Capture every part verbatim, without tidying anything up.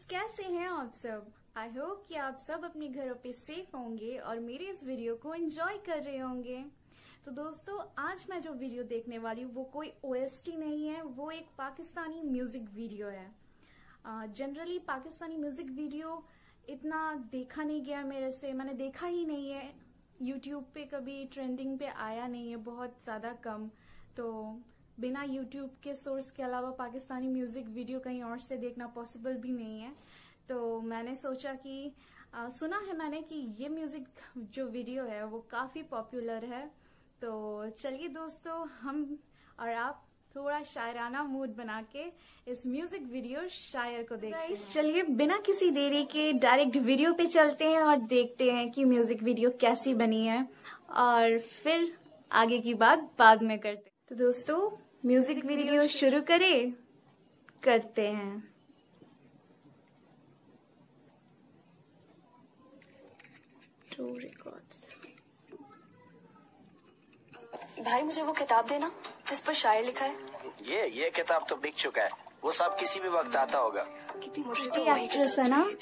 कैसे हैं आप सब? आई होप कि आप सब अपने घरों पे सेफ होंगे और मेरे इस वीडियो को एंजॉय कर रहे होंगे। तो दोस्तों, आज मैं जो वीडियो देखने वाली हूँ वो कोई ओएसटी नहीं है, वो एक पाकिस्तानी म्यूजिक वीडियो है। Generally uh, Pakistani music video इतना देखा नहीं गया मेरे से, मैंने देखा ही नहीं है। यूट्यूब पे कभी ट्रेंडिंग पे आया नहीं है, बहुत ज़्यादा कम। तो बिना यूट्यूब के सोर्स के अलावा पाकिस्तानी म्यूजिक वीडियो कहीं और से देखना पॉसिबल भी नहीं है। तो मैंने सोचा कि आ, सुना है मैंने कि ये म्यूजिक जो वीडियो है वो काफी पॉपुलर है। तो चलिए दोस्तों, हम और आप थोड़ा शायराना मूड बना के इस म्यूजिक वीडियो शायर को देखते हैं। चलिए बिना किसी देरी के डायरेक्ट वीडियो पे चलते हैं और देखते हैं कि म्यूजिक वीडियो कैसी बनी है, और फिर आगे की बात बाद में करते हैं। तो दोस्तों, म्यूजिक वीडियो शुरू करें करते हैं। True records. भाई मुझे वो किताब देना जिस पर शायर लिखा है। ये ये किताब तो बिक चुका है, वो सब किसी भी वक्त आता होगा। मुझे तो एक्ट्रेस है ना।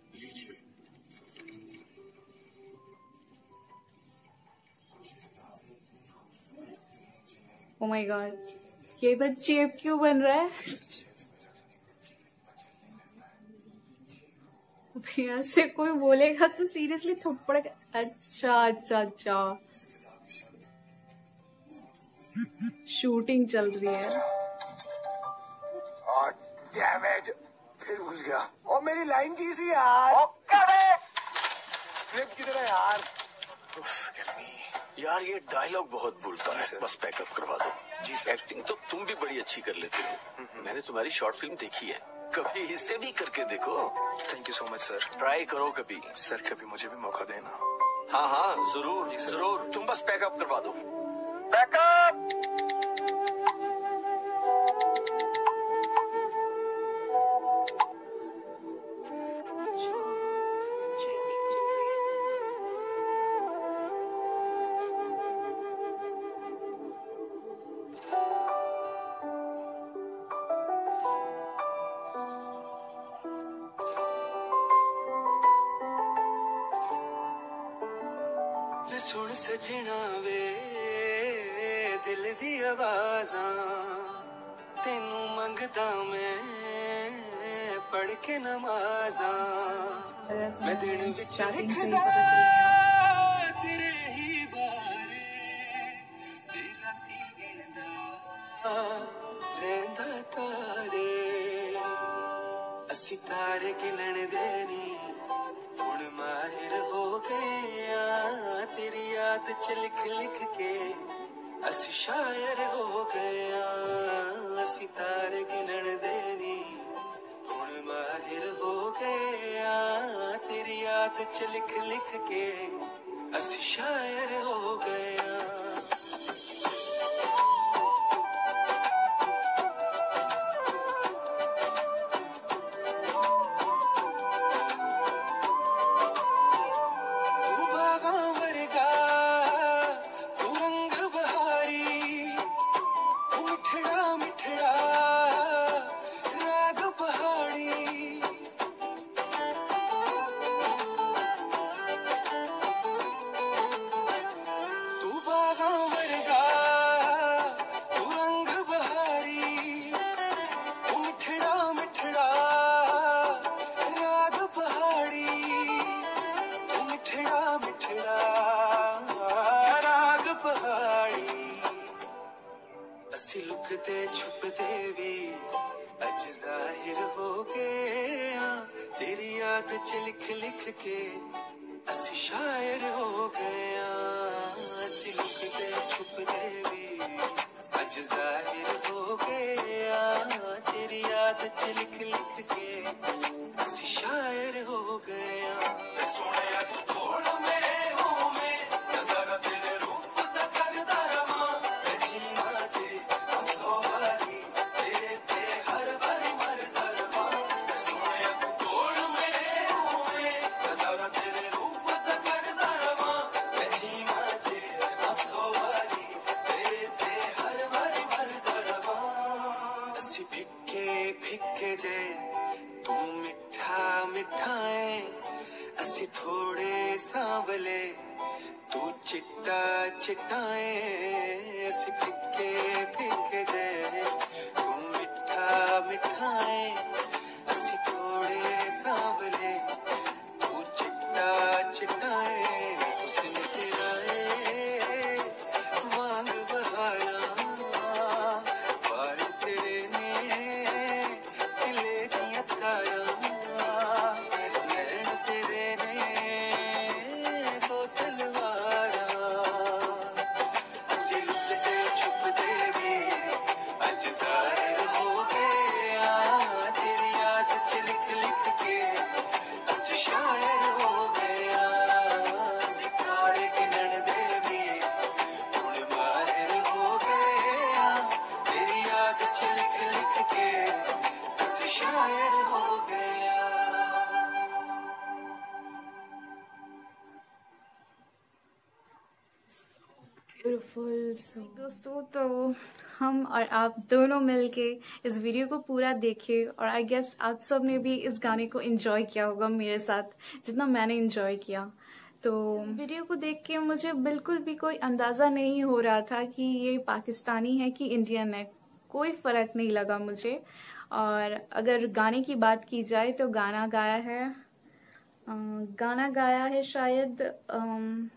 ओ माय गॉड, ये तो चेप क्यों बन रहा है? ऐसे कोई बोलेगा तो सीरियसली थप्पड़। अच्छा अच्छा अच्छा, शूटिंग चल रही है। और डैमेज फिर भूल गया। और मेरी लाइन की सी यार, स्क्रिप्ट की तरह यार। उफ, गर्मी यार, ये डायलॉग बहुत भूलता है। बस पैकअप करवा दो। जी सर। एक्टिंग तो तुम भी बड़ी अच्छी कर लेते हो। मैंने तुम्हारी शॉर्ट फिल्म देखी है, कभी इसे भी करके देखो। Thank you so much sir. Try करो कभी। सर कभी मुझे भी मौका देना। हाँ हाँ जरूर जरूर, तुम बस पैकअप करवा दो। पैकअप। सुन सजना वे दिल दी आवाज़ा, तेनू मंगदा मैं पढ़ के नमाज़ा। मैं दिन विच लिखदा तेरे ही बारे, तेरा ती गिनदा रहंदा तारे। असी तारे गिनण दे नी हुण माहिर हो गए, तेरी याद च लिख लिख के असी शायर हो गया। असी तारे गिनण देनी हुण माहिर हो गया, तेरी याद च लिख लिख के असी शायर हो गया। असी लुकते छुपते भी अज जाहिर हो गए, तेरी याद च लिख लिख के असी शायर हो गए। असी लुकते छुपते भी अज जाहिर हो गए, तेरी याद च लिख लिख के असी शायर हो गए। सोनिया तू थोड़ा मेरे हो में नजारा तेरे रूप दा करदा रवां, मैं जीना जे हंसो वाली तेरे ते हर बारी मरदा रवां। सोनिया तू थोड़ा मेरे हो में नजारा तेरे रूप दा करदा रवां, मैं जीना जे हंसो वाली सांवले तू चिट्टा चिट्टाए असी फिक्के फिक्के जे तू मिठा मिठाए असी थोड़े सांवले तू चिट्टा चिट्टाए उसने तेरा मांग बहारा बाल तेरे ने दिले दिया तारा नैन तेरे ने दो तलवारा असी लुकते छुपते भी अज जाहिर हो गया तेरी याद च लिख लिख के असी शायर हो गया सितारे गिनन दे भी हुण माहिर हो गया तेरी याद च लिख लिख के असी शायर हो गया। ब्यूटीफुल। दोस्तों तो हम और आप दोनों मिलके इस वीडियो को पूरा देखे और आई गेस आप सब ने भी इस गाने को एंजॉय किया होगा मेरे साथ जितना मैंने एंजॉय किया। तो इस वीडियो को देख के मुझे बिल्कुल भी कोई अंदाजा नहीं हो रहा था कि ये पाकिस्तानी है कि इंडियन है, कोई फर्क नहीं लगा मुझे। और अगर गाने की बात की जाए तो गाना गाया है अ, गाना गाया है शायद अम,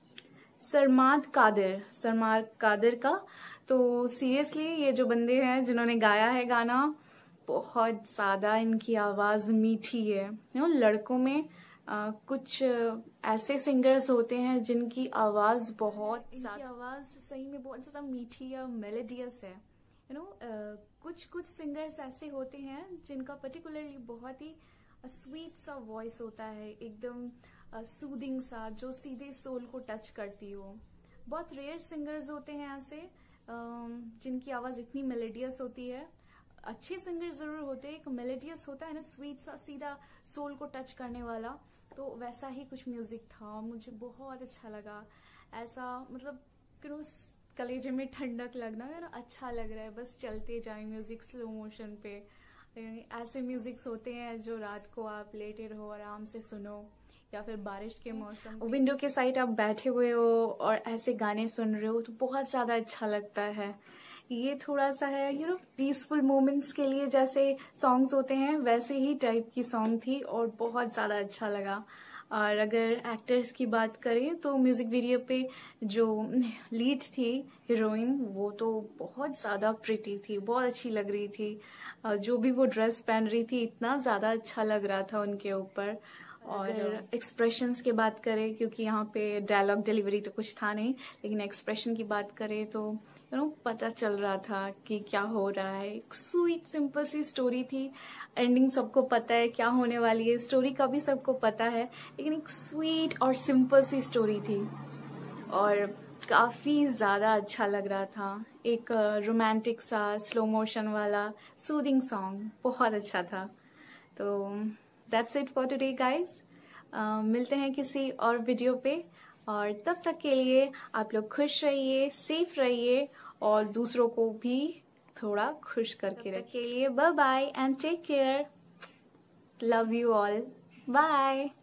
सरमाद कादिर सरमाद कादिर का। तो सीरियसली ये जो बंदे हैं जिन्होंने गाया है गाना, बहुत ज़्यादा इनकी आवाज़ मीठी है। यू नो लड़कों में आ, कुछ ऐसे सिंगर्स होते हैं जिनकी आवाज़ बहुत इनकी आवाज़ सही में बहुत ज़्यादा मीठी और मेलोडियस है। यू नो कुछ कुछ सिंगर्स ऐसे होते हैं जिनका पर्टिकुलरली बहुत ही स्वीट सा वॉइस होता है, एकदम सूदिंग सा, जो सीधे सोल को टच करती हो। बहुत रेयर सिंगर्स होते हैं ऐसे जिनकी आवाज़ इतनी मेलोडियस होती है। अच्छे सिंगर जरूर होते हैं, एक मेलोडियस होता है ना, स्वीट सा, सीधा सोल को टच करने वाला। तो वैसा ही कुछ म्यूजिक था, मुझे बहुत अच्छा लगा। ऐसा मतलब क्यों कलेजे में ठंडक लगना है ना, अच्छा लग रहा है, बस चलते जाए म्यूजिक स्लो मोशन पे। ऐसे म्यूजिक्स होते हैं जो रात को आप लेटे रहो आराम से सुनो, या फिर बारिश के मौसम विंडो के साइड आप बैठे हुए हो और ऐसे गाने सुन रहे हो तो बहुत ज्यादा अच्छा लगता है। ये थोड़ा सा है यू नो पीसफुल मोमेंट्स के लिए जैसे सॉन्ग्स होते हैं वैसे ही टाइप की सॉन्ग थी और बहुत ज्यादा अच्छा लगा। और अगर एक्टर्स की बात करें तो म्यूजिक वीडियो पे जो लीड थी हीरोइन, वो तो बहुत ज्यादा प्रिटी थी, बहुत अच्छी लग रही थी। जो भी वो ड्रेस पहन रही थी इतना ज्यादा अच्छा लग रहा था उनके ऊपर। और एक्सप्रेशंस की बात करें, क्योंकि यहाँ पे डायलॉग डिलीवरी तो कुछ था नहीं, लेकिन एक्सप्रेशन की बात करें तो यू नो पता चल रहा था कि क्या हो रहा है। एक स्वीट सिंपल सी स्टोरी थी, एंडिंग सबको पता है क्या होने वाली है, स्टोरी का भी सबको पता है, लेकिन एक स्वीट और सिंपल सी स्टोरी थी और काफ़ी ज़्यादा अच्छा लग रहा था। एक रोमांटिक सा स्लो मोशन वाला सूदिंग सॉन्ग बहुत अच्छा था। तो that's it for today guys. मिलते हैं किसी और वीडियो पे, और तब तक के लिए आप लोग खुश रहिए, सेफ रहिए और दूसरों को भी थोड़ा खुश करके रखिए। के लिए bye bye and take care, love you all, bye.